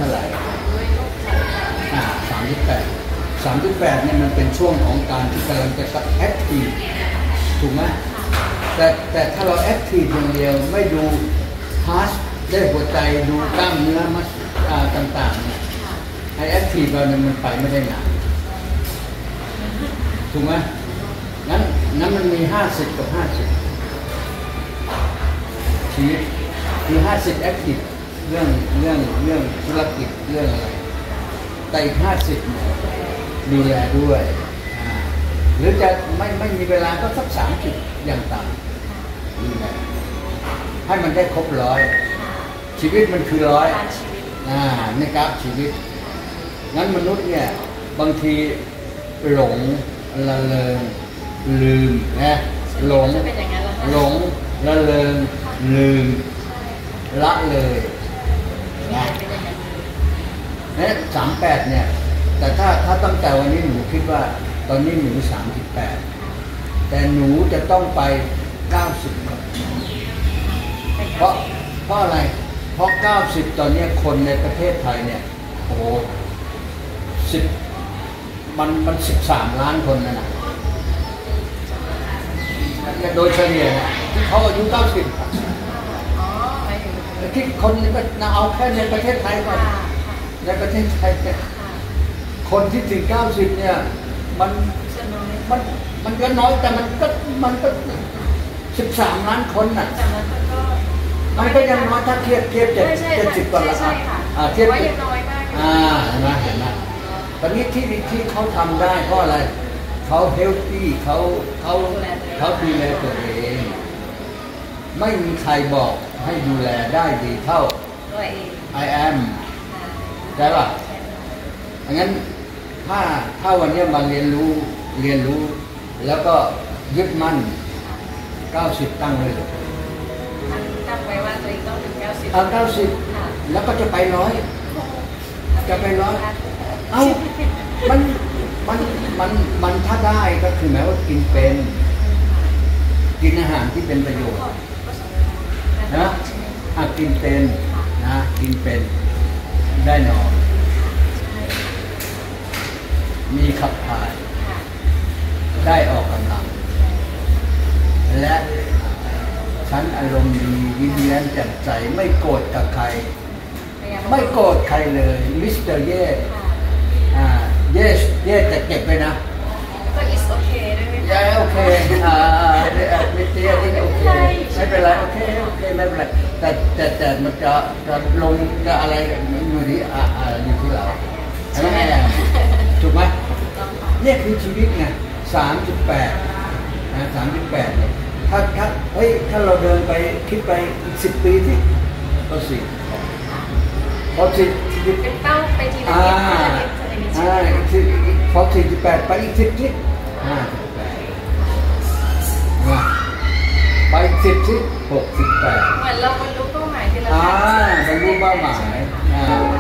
ท่าไหร่38เนี่ยมันเป็นช่วงของการที่กำลังจะแอคทีฟถูกไหมแต่ถ้าเราแอคทีฟอย่างเดียวไม่ดูฮาร์ทได้หัวใจดูกล้ามเนื้อมัสต่างๆเนี่ยไอแอคทีฟเราเนี่ยมันไปไม่ได้นานถูกไหมนั้นมันมี50กับ50ชีวิตคือ50แอคทีฟเรื่องธุรกิจเรื่องอะไรแต่อีก50เนี่ยดูแลด้วยหรือจะไม่มีเวลาก็สัก30อย่างต่ำดูแลให้มันได้ครบ100ชีวิตมันคือ100ในกราฟชีวิตงั้นมนุษย์เนี่ยบางทีหลงละเลงลืมนะหลงละเลงลืมละเลยนะ38เนี่ยแต่ถ้าตั้งแต่วันนี้หนูคิดว่าตอนนี้หนู38แต่หนูจะต้องไป90ก่อนเพราะอะไรเพราะ90ตอนนี้คนในประเทศไทยเนี่ยโอ้มัน13 ล้านคนนะโดยเฉลี่ยที่เขาอายุ90ที่คนนี้ก็เอาแค่ในประเทศไทยก่อนในประเทศไทยคนที่ถึง90เนี่ยมันก็น้อยแต่มันก็13 ล้านคนน่ะมันก็ยังน้อยถ้าเทียบ70กว่าละเทียบยังน้อยมากเห็นไหมตอนนี้ที่เขาทำได้เพราะอะไรเขาเฮลตี้เขาดูแลตัวเองไม่มีใครบอกให้ดูแลได้ดีเท่า I am ใช่ป่ะงั้นถ้าวันนี้มาเรียนรู้แล้วก็ยึดมั่น90ตั้งเลยตั้งไว้ว่าตัวเองต้องถึง 90แล้วก็จะไป100เอ้ามันถ้าได้ก็คือหมายว่ากินอาหารที่เป็นประโยชน์นะกินเป็นได้นอนมีขับถ่ายได้ออกกำลังและฉันอารมณ์ดียิ้มแย้มแจ่มใสไม่โกรธกับใครเลยมิสเตอร์เยสแต่เก็บไปนะก็ is okay ได้ไหมโอเคมิสเตอร์เยสโอเคไม่เป็นไรโอเคไม่เป็นไรแต่มันจะลงจะอะไรอยู่ที่เราใช่ไหมถูกไหมเนี่ยคือชีวิตไง38เนี่ยถ้าเราเดินไปคิดไปอีก10 ปีที่ก็พอเป็นเป้าไปทีละพอ48ไปอีก10ที่ไปอีก10ที่68 เหมือนเราบรรลุเป้าหมายที่เราบรรลุเป้าหมาย